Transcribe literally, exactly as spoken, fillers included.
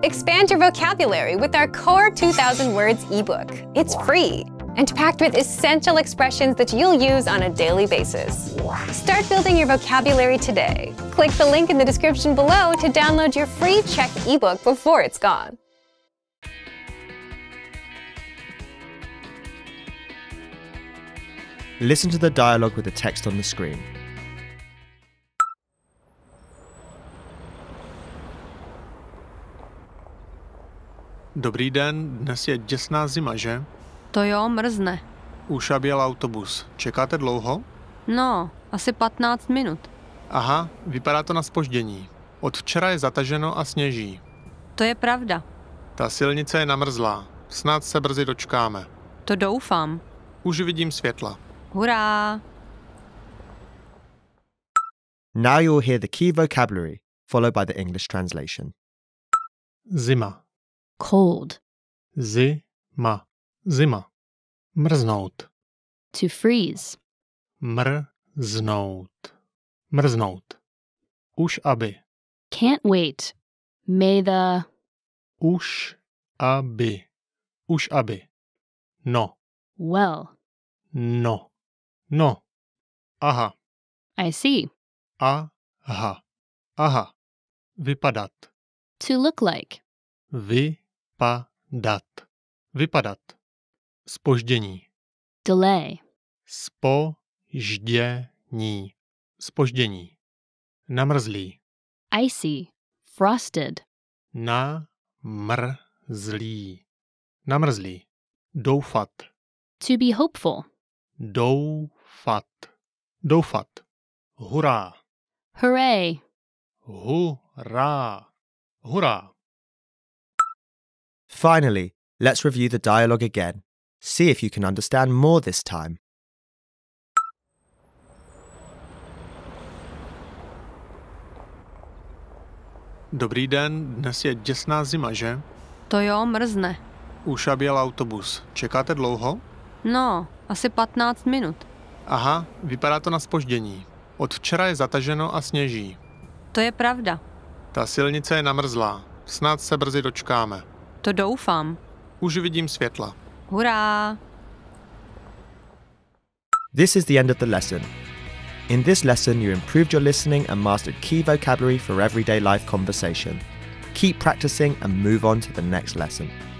Expand your vocabulary with our Core two thousand Words ebook. It's free and packed with essential expressions that you'll use on a daily basis. Start building your vocabulary today. Click the link in the description below to download your free Czech ebook before it's gone. Listen to the dialogue with the text on the screen. Dobrý den, dnes je děsná zima, že? To jo, mrzne. Už aběl autobus. Čekáte dlouho? No, asi patnáct minut. Aha, vypadá to na zpoždění. Od včera je zataženo a sněží. To je pravda. Ta silnice je namrzlá. Snad se brzy dočkáme. To doufám. Už vidím světla. Hurá! Now you'll hear the key vocabulary, followed by the English translation. Zima. Cold. Zima. Zima. Mrznout. To freeze. Mrznout. Mrznout. Už aby. Can't wait. May the... Už aby. Už aby. No. Well. No. No. Aha. I see. Aha. Aha. Vypadat. To look like. Vypadat. Vypadat. Zpoždění. Delay. Spoždění. Zpoždění. Namrzlý. Icy. Frosted. Namrzlý. Namrzlý. Doufat. To be hopeful. Doufat. Doufat. Hurá. Hooray. Hurá. Hurá. Finally, let's review the dialogue again. See if you can understand more this time. Dobrý den, dnes je děsná zima, že? To jo, mrzne. Už aběl autobus. Čekáte dlouho? No, asi patnáct minut. Aha, vypadá to na zpoždění. Od včera je zataženo a sněží. To je pravda. Ta silnice je namrzlá. Snad se brzy dočkáme. To doufám. Už vidím světla. Hurá! This is the end of the lesson. In this lesson, you improved your listening and mastered key vocabulary for everyday life conversation. Keep practicing and move on to the next lesson.